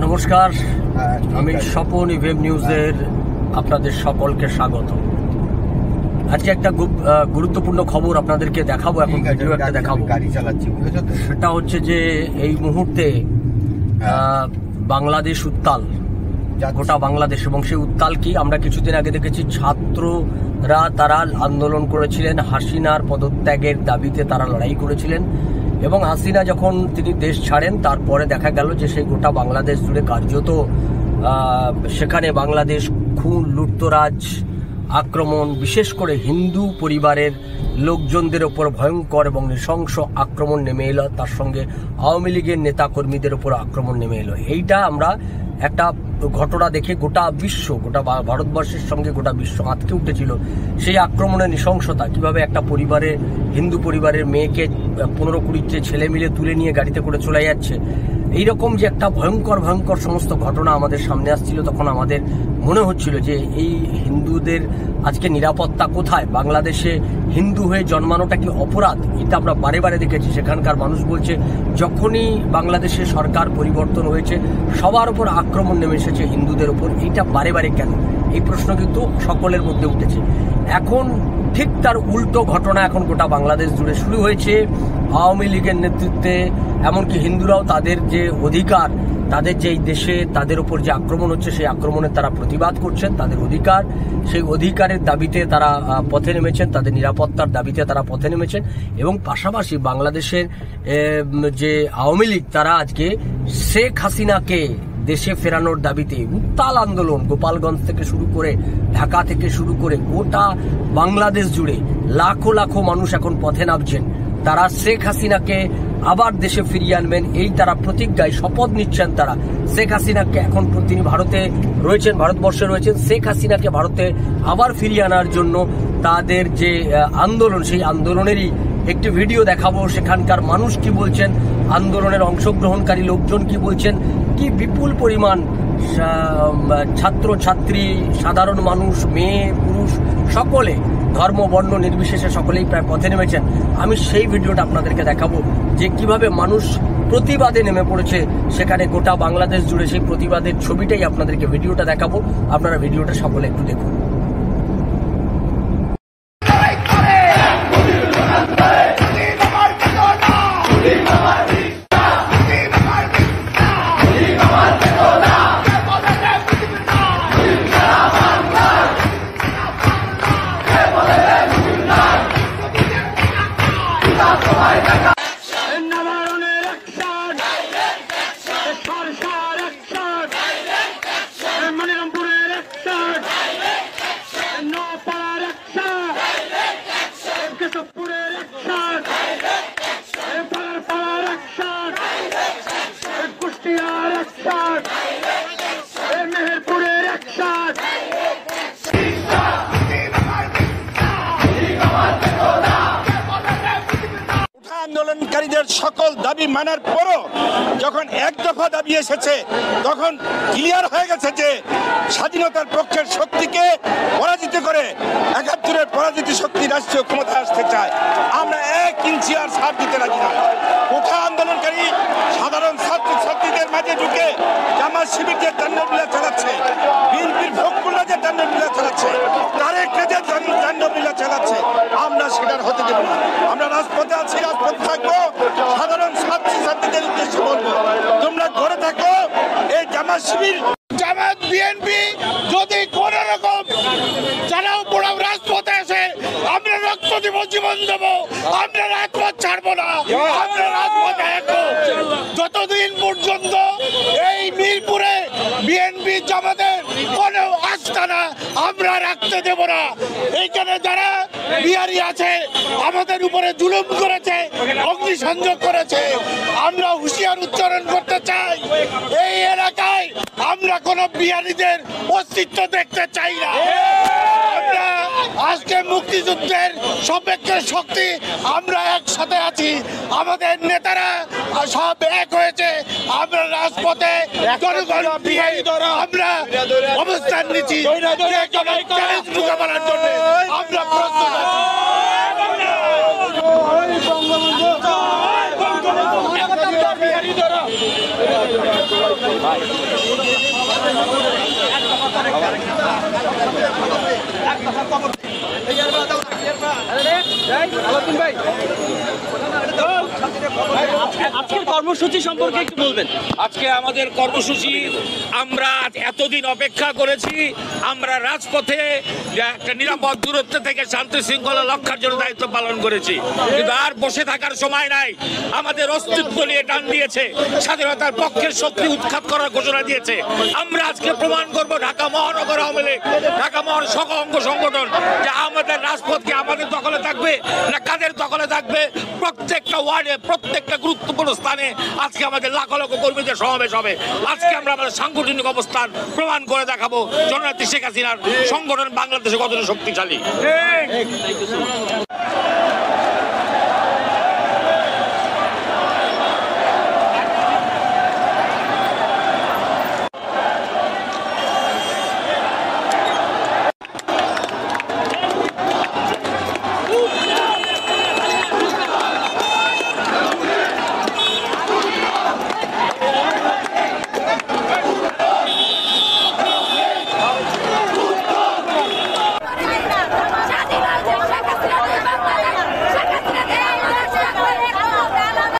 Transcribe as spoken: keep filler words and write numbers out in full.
নমস্কার, আমি স্বপন ইভেম নিউজের আপনাদের সকলকে স্বাগত। আজকে একটা গুরুত্বপূর্ণ খবর আপনাদেরকে দেখাবো, এখন ভিডিও একটা দেখাবো। গাড়ি চালাচ্ছি, সেটা হচ্ছে যে এই মুহূর্তে বাংলাদেশ উত্তাল, গোটা বাংলাদেশ। এবং সেই উত্তাল কি, আমরা কিছুদিন আগে দেখেছি ছাত্ররা তারা আন্দোলন করেছিলেন, হাসিনার পদত্যাগের দাবিতে তারা লড়াই করেছিলেন। এবং হাসিনা যখন তিনি দেশ ছাড়েন তারপরে দেখা গেল যে সেই গোটা বাংলাদেশ জুড়ে কার্যত সেখানে বাংলাদেশ খুন, লুটতরাজ, আক্রমণ, বিশেষ করে হিন্দু পরিবারের লোকজনদের ওপর ভয়ঙ্কর এবং নৃশংস আক্রমণ নেমে এলো। তার সঙ্গে আওয়ামী লীগের নেতাকর্মীদের ওপর আক্রমণ নেমে এলো। এইটা আমরা একটা ঘটনা দেখে গোটা বিশ্ব, গোটা ভারতবর্ষের সঙ্গে গোটা বিশ্ব আঁতকে উঠেছিল। সেই আক্রমণের নৃশংসতা, কিভাবে একটা পরিবারে, হিন্দু পরিবারের মেয়েকে পনেরো কুড়িতে ছেলে মিলে তুলে নিয়ে গাড়িতে করে চলে যাচ্ছে, এইরকম যে একটা ভয়ঙ্কর ভয়ঙ্কর সমস্ত ঘটনা আমাদের সামনে আসছিল, তখন আমাদের মনে হচ্ছিল যে এই হিন্দুদের আজকে নিরাপত্তা কোথায়? বাংলাদেশে হিন্দু হয়ে জন্মানোটা কি অপরাধ? এটা আমরা বারে বারে দেখেছি। সেখানকার মানুষ বলছে যখনই বাংলাদেশের সরকার পরিবর্তন হয়েছে সবার উপর আক্রমণ নেমে এসেছে হিন্দুদের উপর। এইটা বারে বারে কেন? এই প্রশ্ন কিন্তু সকলের মধ্যে উঠেছে। এখন ঠিক তার উল্টো ঘটনা এখন গোটা বাংলাদেশ জুড়ে শুরু হয়েছে। আওয়ামী লীগের নেতৃত্বে এমনকি হিন্দুরাও তাদের যে অধিকার, তাদের যে এই দেশে তাদের উপর যে আক্রমণ হচ্ছে সেই আক্রমণের তারা প্রতিবাদ করছেন। তাদের অধিকার, সেই অধিকারের দাবিতে তারা পথে নেমেছেন, তাদের নিরাপত্তার দাবিতে তারা পথে নেমেছেন। এবং পাশাপাশি বাংলাদেশের যে আওয়ামী লীগ, তারা আজকে শেখ হাসিনাকে দেশে ফেরানোর দাবিতে উত্তাল আন্দোলন, গোপালগঞ্জ থেকে শুরু করে ঢাকা থেকে শুরু করে গোটা বাংলাদেশ জুড়ে লাখো লাখো মানুষ এখন পথে নামছেন। তারা শেখ হাসিনাকে আবার দেশে ফিরিয়ে আনবেন, এই তারা প্রতিজ্ঞায় শপথ নিচ্ছেন। তারা শেখ হাসিনাকে, এখন তিনি ভারতে রয়েছেন, ভারতবর্ষে রয়েছেন, শেখ হাসিনাকে ভারতে আবার ফিরিয়ে আনার জন্য তাদের যে আন্দোলন, সেই আন্দোলনেরই একটি ভিডিও দেখাবো। সেখানকার মানুষ কি বলছেন, আন্দোলনের অংশগ্রহণকারী লোকজন কি বলছেন, কি বিপুল পরিমাণ ছাত্র ছাত্রী, সাধারণ মানুষ, মেয়ে পুরুষ সকলে, ধর্ম বর্ণ নির্বিশেষে সকলেই প্রায় পথে নেমেছেন। আমি সেই ভিডিওটা আপনাদেরকে দেখাবো যে কিভাবে মানুষ প্রতিবাদে নেমে পড়েছে সেখানে গোটা বাংলাদেশ জুড়ে। সেই প্রতিবাদের ছবিটাই আপনাদেরকে ভিডিওটা দেখাবো, আপনারা ভিডিওটা সকলে একটু দেখুন। আন্দোলনকারীদের সকল দাবি মানার পরও যখন এক দফা দাবি এসেছে, তখন ক্লিয়ার হয়ে গেছে যে স্বাধীনতার পক্ষের শক্তিকে পরাজিত করে একাত্তরের পরাজিত শক্তি রাষ্ট্রীয় ক্ষমতায় আসতে চায়। আমরা এক ইঞ্চি আর ছাড় দিতে রাজি না। কোঠা আন্দোলনকারী সাধারণ ছাত্র ছাত্রীদের মাঝে ঢুকে জামাত শিবির যে তাণ্ডবলীলা চালাচ্ছে, বিএনপির ভোগগুলা যে তাণ্ডবলীলা চালাচ্ছে, তারেক রেজা তাণ্ডবলীলা চালাচ্ছে, আমরা সেটার হতে দেব না। আমরা রাজপথে আছি, রাজপথে থাকবো। সাধারণ ছাত্র ছাত্রীদের উদ্দেশ্যে বলবো, তোমরা ঘরে থাকো। এই জামাত শিবির, জামাত, বিএনপি যদি কোন রকম চালাও পোড়াও রাজপথে এসে আমরা রক্ত দিব, জীবন দেবো, আমরা রাজপথ ছাড়বো না। আমরা রাজপথে থাকবো যতদিন পর্যন্ত এই মিরপুরে বিএনপি জামাতের কোন আস্তানা আমরা রাখতে দেব না। এইখানে যারা বিহারি আছে, আমাদের উপরে জুলুম করেছে, অগ্নিসংযোগ করেছে, আমরা হুঁশিয়ার উচ্চারণ করতে চাই, এই এলাকায় আমরা কোন বিহারীদের অস্তিত্ব দেখতে চাই না। আমরা আজকে মুক্তিযুদ্ধের সপক্ষে শক্তি, আমরা একসাথে আছি, আমাদের নেতারা সব এক হয়েছে। আমরা রাজপথে জনগণ বিহারী দ্বারা আমরা অবস্থান নিচ্ছি, চ্যালেঞ্জ মোকাবেলার জন্য আমরা প্রস্তুত আছি। আজকের কর্মসূচি সম্পর্কে একটু বলবেন। আজকে আমাদের কর্মসূচি আমরা এতদিন অপেক্ষা করেছি, আমরা রাজপথে একটা নিরাপদ দূরত্ব থেকে শান্তি শৃঙ্খলা রক্ষার জন্য দায়িত্ব পালন করেছি, কিন্তু আর বসে থাকার সময় নাই। আমাদের অস্তিত্ব নিয়ে টান দিয়েছে, স্বাধীনতার পক্ষের শক্তি উৎখাত করার ঘোষণা দিয়েছে। আমরা আজকে প্রমাণ করব ঢাকা মহানগর আওয়ামী লীগ, ঢাকা মহানগর সহ অঙ্গ সংগঠন, যে আমাদের রাজপথ কি আমাদের দখলে থাকবে না কাদের দখলে থাকবে। প্রত্যেকটা ওয়ার্ডে প্রত্যেকটা গুরুত্বপূর্ণ স্থানে আজকে আমাদের লাখ লক্ষ কর্মীদের সমাবেশ হবে। আজকে আমরা আমাদের সাংগঠনিক অবস্থান প্রমাণ করে দেখাবো জননেত্রী শেখ হাসিনার সংগঠন বাংলাদেশে কতটা শক্তিশালী।